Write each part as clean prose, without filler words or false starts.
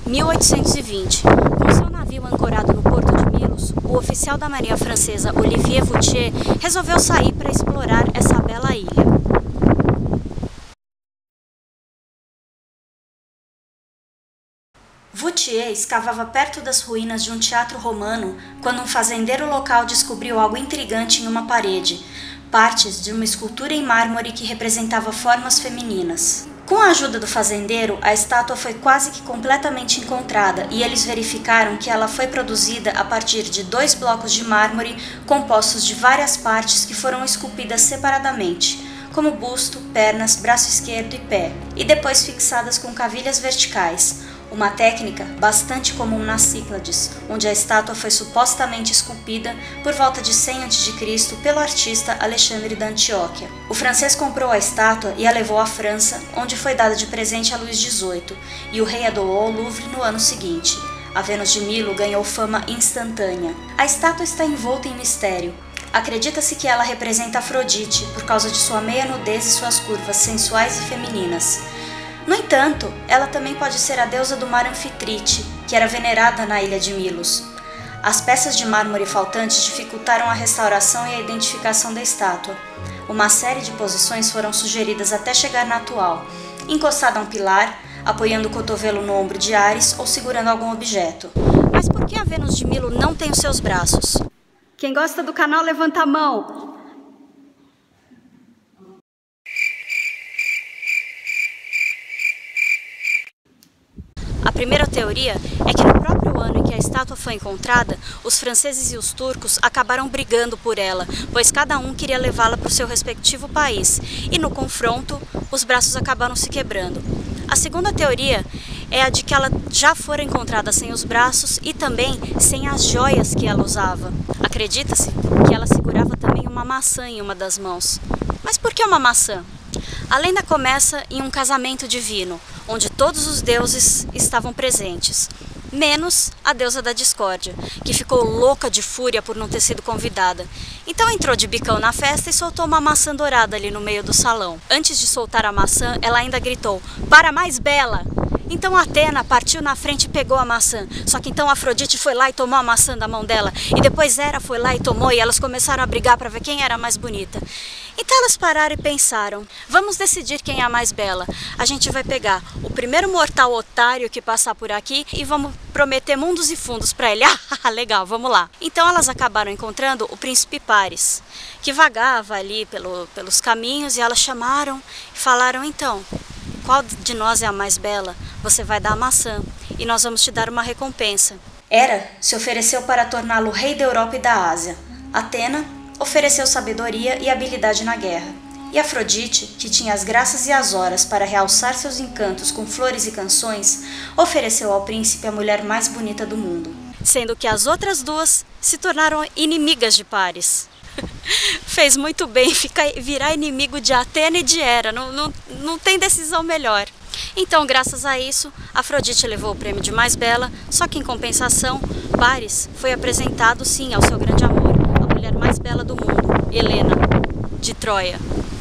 1820. Com seu navio ancorado no porto de Milos, o oficial da marinha francesa Olivier Vautier resolveu sair para explorar essa bela ilha. Vautier escavava perto das ruínas de um teatro romano quando um fazendeiro local descobriu algo intrigante em uma parede, partes de uma escultura em mármore que representava formas femininas. Com a ajuda do fazendeiro, a estátua foi quase que completamente encontrada e eles verificaram que ela foi produzida a partir de 2 blocos de mármore compostos de várias partes que foram esculpidas separadamente, como busto, pernas, braço esquerdo e pé, e depois fixadas com cavilhas verticais, uma técnica bastante comum nas Cíclades, onde a estátua foi supostamente esculpida por volta de 100 a.C. pelo artista Alexandre da Antioquia. O francês comprou a estátua e a levou à França, onde foi dada de presente a Luís XVIII, e o rei a doou ao Louvre no ano seguinte. A Vênus de Milo ganhou fama instantânea. A estátua está envolta em mistério. Acredita-se que ela representa Afrodite, por causa de sua meia nudez e suas curvas sensuais e femininas. No entanto, ela também pode ser a deusa do mar Anfitrite, que era venerada na ilha de Milos. As peças de mármore faltantes dificultaram a restauração e a identificação da estátua. Uma série de posições foram sugeridas até chegar na atual, encostada a um pilar, apoiando o cotovelo no ombro de Ares ou segurando algum objeto. Mas por que a Vênus de Milo não tem os seus braços? Quem gosta do canal, levanta a mão! A primeira teoria é que no próprio ano em que a estátua foi encontrada, os franceses e os turcos acabaram brigando por ela, pois cada um queria levá-la para o seu respectivo país, e no confronto, os braços acabaram se quebrando. A segunda teoria é a de que ela já fora encontrada sem os braços e também sem as joias que ela usava. Acredita-se que ela segurava também uma maçã em uma das mãos. Mas por que uma maçã? A lenda começa em um casamento divino, onde todos os deuses estavam presentes, menos a deusa da discórdia, que ficou louca de fúria por não ter sido convidada. Então entrou de bicão na festa e soltou uma maçã dourada ali no meio do salão. Antes de soltar a maçã, ela ainda gritou: "Para mais bela!" Então Atena partiu na frente e pegou a maçã. Só que então Afrodite foi lá e tomou a maçã da mão dela. E depois Hera foi lá e tomou, e elas começaram a brigar para ver quem era a mais bonita. Então elas pararam e pensaram: vamos decidir quem é a mais bela. A gente vai pegar o primeiro mortal otário que passar por aqui e vamos prometer mundos e fundos para ele. Ah, legal, vamos lá. Então elas acabaram encontrando o príncipe Paris, que vagava ali pelos caminhos, e elas chamaram e falaram: então, qual de nós é a mais bela? Você vai dar a maçã e nós vamos te dar uma recompensa. Hera se ofereceu para torná-lo rei da Europa e da Ásia. Atena ofereceu sabedoria e habilidade na guerra. E Afrodite, que tinha as graças e as horas para realçar seus encantos com flores e canções, ofereceu ao príncipe a mulher mais bonita do mundo. Sendo que as outras duas se tornaram inimigas de Paris. Fez muito bem virar inimigo de Atena e de Hera, não tem decisão melhor. Então, graças a isso, Afrodite levou o prêmio de mais bela, só que em compensação, Paris foi apresentado sim ao seu grande amor, a mulher mais bela do mundo, Helena, de Troia.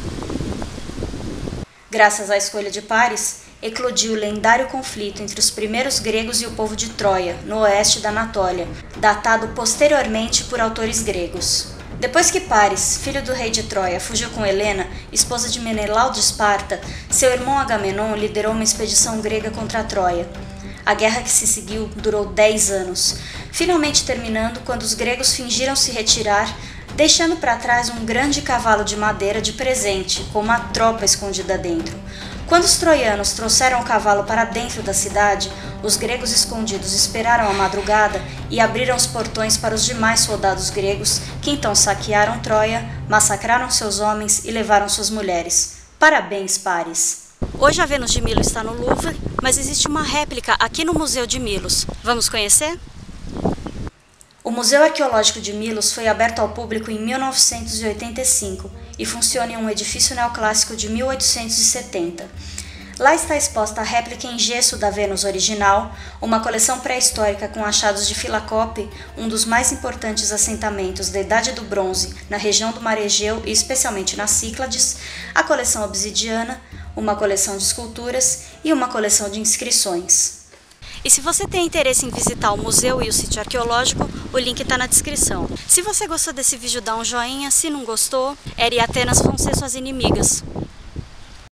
Graças à escolha de Paris, eclodiu o lendário conflito entre os primeiros gregos e o povo de Troia, no oeste da Anatólia, datado posteriormente por autores gregos. Depois que Paris, filho do rei de Troia, fugiu com Helena, esposa de Menelau de Esparta, seu irmão Agamenon liderou uma expedição grega contra a Troia. A guerra que se seguiu durou 10 anos, finalmente terminando quando os gregos fingiram se retirar, deixando para trás um grande cavalo de madeira de presente, com uma tropa escondida dentro. Quando os troianos trouxeram o cavalo para dentro da cidade, os gregos escondidos esperaram a madrugada e abriram os portões para os demais soldados gregos, que então saquearam Troia, massacraram seus homens e levaram suas mulheres. Parabéns, Paris! Hoje a Vênus de Milo está no Louvre, mas existe uma réplica aqui no Museu de Milos. Vamos conhecer? O Museu Arqueológico de Milos foi aberto ao público em 1985 e funciona em um edifício neoclássico de 1870. Lá está exposta a réplica em gesso da Vênus original, uma coleção pré-histórica com achados de Filacope, um dos mais importantes assentamentos da Idade do Bronze na região do Mar Egeu e especialmente nas Cíclades, a coleção obsidiana, uma coleção de esculturas e uma coleção de inscrições. E se você tem interesse em visitar o museu e o sítio arqueológico, o link está na descrição. Se você gostou desse vídeo, dá um joinha. Se não gostou, Eri e Atenas vão ser suas inimigas.